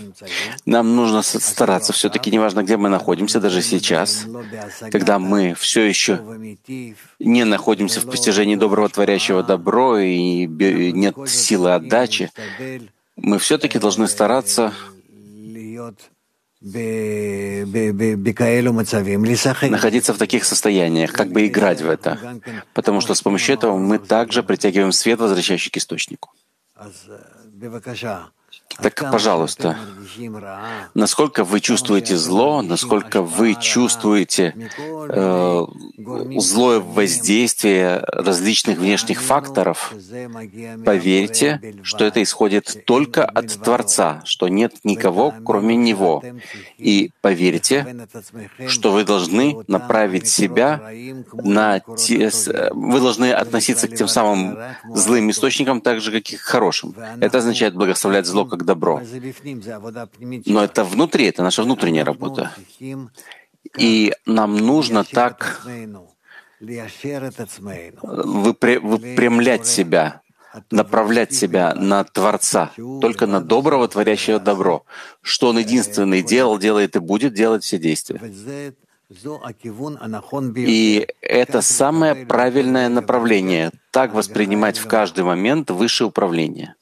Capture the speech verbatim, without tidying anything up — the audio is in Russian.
Нам нужно стараться все-таки, неважно, где мы находимся, даже сейчас, когда мы все еще не находимся в постижении доброго, творящего добро, и нет силы отдачи, мы все-таки должны стараться находиться в таких состояниях, как бы играть в это, потому что с помощью этого мы также притягиваем свет, возвращающий к источнику. Так, пожалуйста, насколько вы чувствуете зло, насколько вы чувствуете э, злое воздействие различных внешних факторов, поверьте, что это исходит только от Творца, что нет никого, кроме Него. И поверьте, что вы должны направить себя на те, вы должны относиться к тем самым злым источникам так же, как и к хорошим. Это означает благословлять зло как добро. Но это внутри, это наша внутренняя работа. И нам нужно так выпря- выпрямлять себя, направлять себя на Творца, только на доброго, творящего добро. Что Он единственный делал, делает и будет делать все действия. И это самое правильное направление — так воспринимать в каждый момент высшее управление.